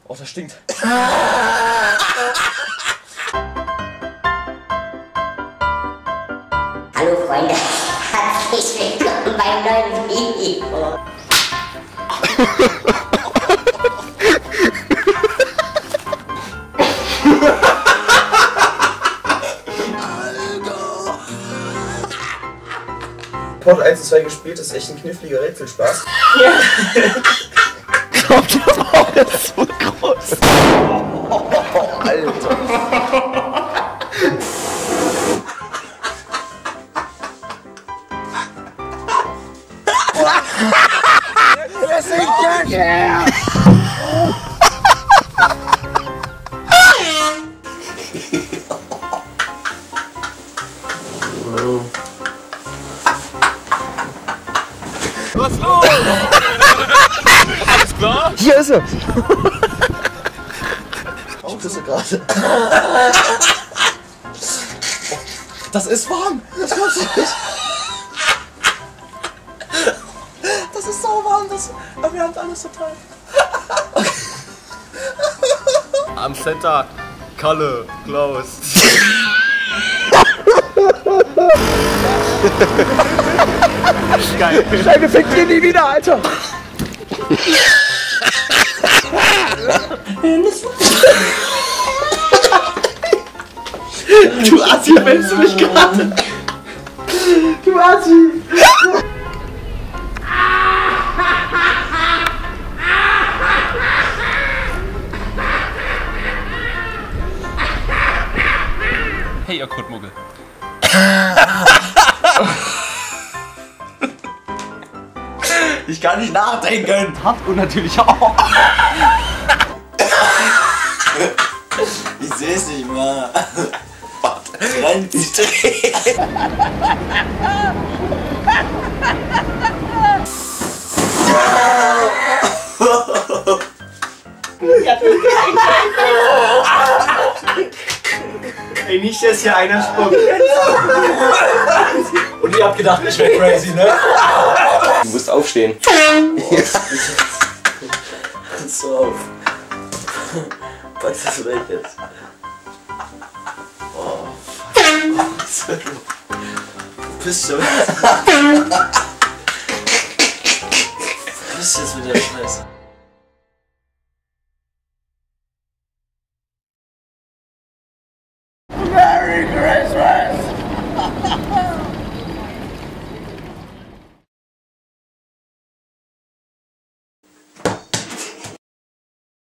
Oh, das stinkt. Hallo Freunde, herzlich willkommen beim neuen Video. Portal 1 und 2 gespielt, das ist echt ein kniffliger Rätselspaß. Ja. Kommt der Bauch ist so groß. Oh, Alter. Das ist gut. Yeah. Was ist los? Alles klar? Hier ist er! Ich küsse gerade. Das ist warm! Das kannst du nicht! Das ist so warm, aber wir haben alles total. Okay. Am Center, Kalle, Klaus. Geil. Scheibe fickt ihr nie wieder, Alter! Du Assi, willst du mich gerade? Du Assi! Hey, ihr Kotmuggel. Ich kann nicht nachdenken! Hart und natürlich auch. Ich seh's nicht mal. Rennt die Strecke. Ey, nicht, dass hier einer spuckt. Und ihr habt gedacht, ich wär crazy, ne? Du musst aufstehen. So auf. Pack das weg jetzt. Oh, fuck. Du bist schon. Du bist jetzt mit der Scheiße.